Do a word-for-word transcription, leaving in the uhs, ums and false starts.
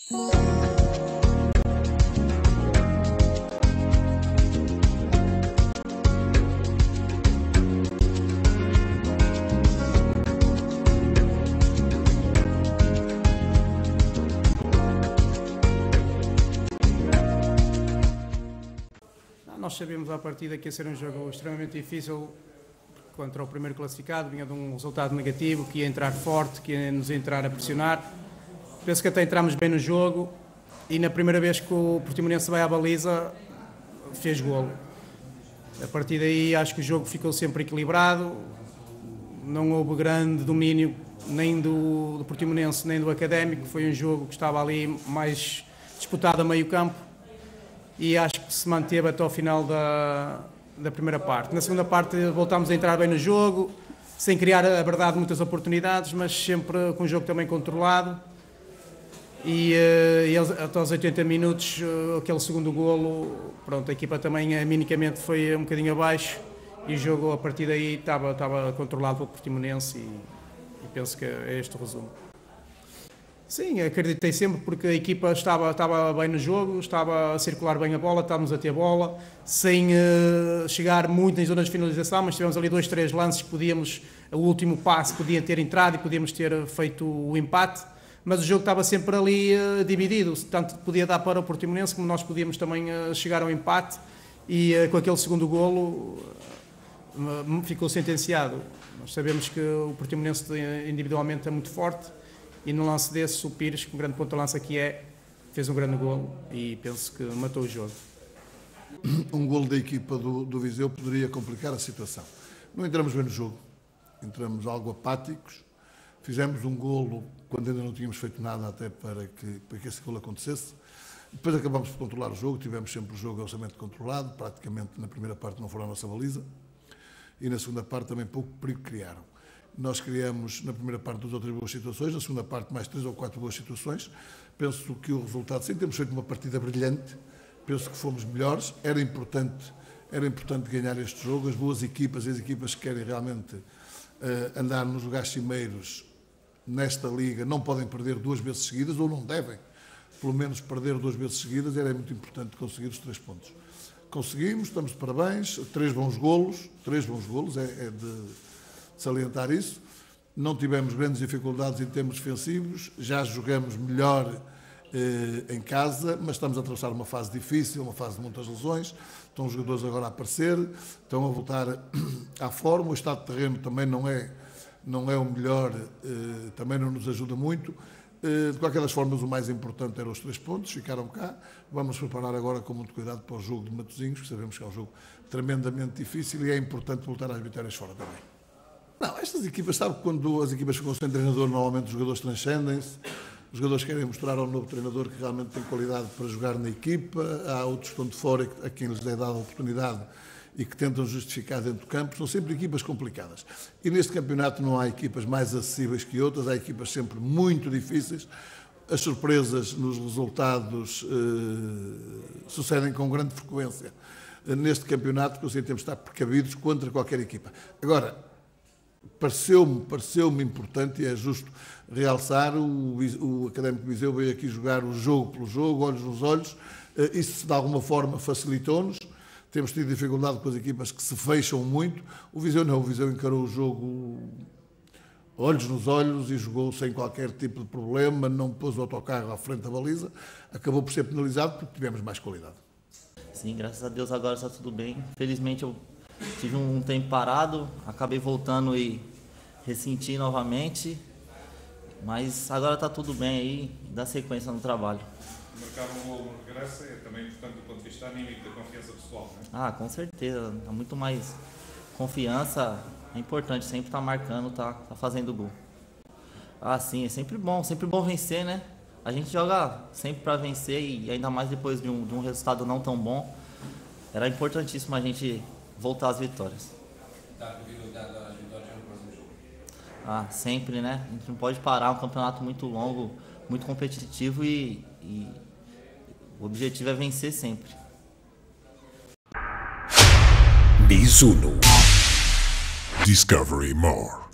Nós sabíamos à partida que ia ser um jogo extremamente difícil contra o primeiro classificado, vinha de um resultado negativo, que ia entrar forte, que ia nos entrar a pressionar. Penso que até entramos bem no jogo e na primeira vez que o Portimonense vai à baliza, fez golo. A partir daí acho que o jogo ficou sempre equilibrado, não houve grande domínio nem do, do Portimonense nem do Académico, foi um jogo que estava ali mais disputado a meio campo. E acho que se manteve até ao final da, da primeira parte. Na segunda parte voltámos a entrar bem no jogo, sem criar, a verdade, muitas oportunidades, mas sempre com o jogo também controlado. E, e até aos oitenta minutos, aquele segundo golo, pronto, a equipa também minimamente foi um bocadinho abaixo e o jogo a partir daí estava, estava controlado pelo Portimonense e, e penso que é este o resumo. Sim, acreditei sempre porque a equipa estava, estava bem no jogo, estava a circular bem a bola, estávamos a ter bola, sem uh, chegar muito em zonas de finalização, mas tivemos ali dois, três lances que podíamos, o último passe podia ter entrado e podíamos ter feito o empate, mas o jogo estava sempre ali uh, dividido, tanto podia dar para o Portimonense como nós podíamos também uh, chegar ao empate e uh, com aquele segundo golo uh, ficou sentenciado. Nós sabemos que o Portimonense individualmente é muito forte, e no lance desse, o Pires, com um grande ponto de lança que é, fez um grande golo e penso que matou o jogo. Um golo da equipa do, do Viseu poderia complicar a situação. Não entramos bem no jogo, entramos algo apáticos, fizemos um golo quando ainda não tínhamos feito nada até para que, para que esse golo acontecesse. Depois acabamos por controlar o jogo, tivemos sempre o jogo orçamento controlado, praticamente na primeira parte não foram a nossa baliza e na segunda parte também pouco perigo criaram. Nós criamos, na primeira parte, duas ou três boas situações, na segunda parte, mais três ou quatro boas situações. Penso que o resultado, sem termos feito uma partida brilhante, penso que fomos melhores. Era importante, era importante ganhar este jogo. As boas equipas, as equipas que querem realmente uh, andar nos lugares cimeiros nesta liga, não podem perder duas vezes seguidas, ou não devem, pelo menos, perder duas vezes seguidas. Era muito importante conseguir os três pontos. Conseguimos, estamos de parabéns, três bons golos, três bons golos, é, é de salientar isso. Não tivemos grandes dificuldades em termos defensivos, já jogamos melhor eh, em casa, mas estamos a atravessar uma fase difícil, uma fase de muitas lesões. Estão os jogadores agora a aparecer, estão a voltar à forma, o estado de terreno também não é, não é o melhor, eh, também não nos ajuda muito. Eh, de qualquer das formas, o mais importante eram os três pontos, ficaram cá. Vamos preparar agora com muito cuidado para o jogo de Matosinhos, que sabemos que é um jogo tremendamente difícil e é importante voltar às vitórias fora também. Não, estas equipas, sabe que quando as equipas ficam sem treinador, normalmente os jogadores transcendem-se, os jogadores querem mostrar ao novo treinador que realmente tem qualidade para jogar na equipa, há outros que estão de fora a quem lhes é dada a oportunidade e que tentam justificar dentro do campo, são sempre equipas complicadas. E neste campeonato não há equipas mais acessíveis que outras, há equipas sempre muito difíceis, as surpresas nos resultados eh, sucedem com grande frequência neste campeonato, que eu sei que temos de estar precavidos contra qualquer equipa. Agora, Pareceu-me pareceu-me importante e é justo realçar, o, o Académico Viseu veio aqui jogar o jogo pelo jogo, olhos nos olhos, isso de alguma forma facilitou-nos, temos tido dificuldade com as equipas que se fecham muito, o Viseu não, o Viseu encarou o jogo olhos nos olhos e jogou sem qualquer tipo de problema, não pôs o autocarro à frente da baliza, acabou por ser penalizado porque tivemos mais qualidade. Sim, graças a Deus agora está tudo bem, felizmente eu tive um tempo parado, acabei voltando e ressenti novamente, mas agora está tudo bem aí, dá sequência no trabalho. Marcar um gol no regresso é também importante do ponto de vista anímico, da confiança pessoal, não é? Ah, com certeza, dá muito mais confiança, é importante sempre estar tá marcando, tá, tá fazendo gol. Ah, sim, é sempre bom, sempre bom vencer, né? A gente joga sempre para vencer e ainda mais depois de um, de um resultado não tão bom, era importantíssimo a gente voltar às vitórias. Dá prioridade às vitórias no próximo jogo? Ah, sempre, né? A gente não pode parar, é um campeonato muito longo, muito competitivo e, e o objetivo é vencer sempre. Mizuno. Discovery more.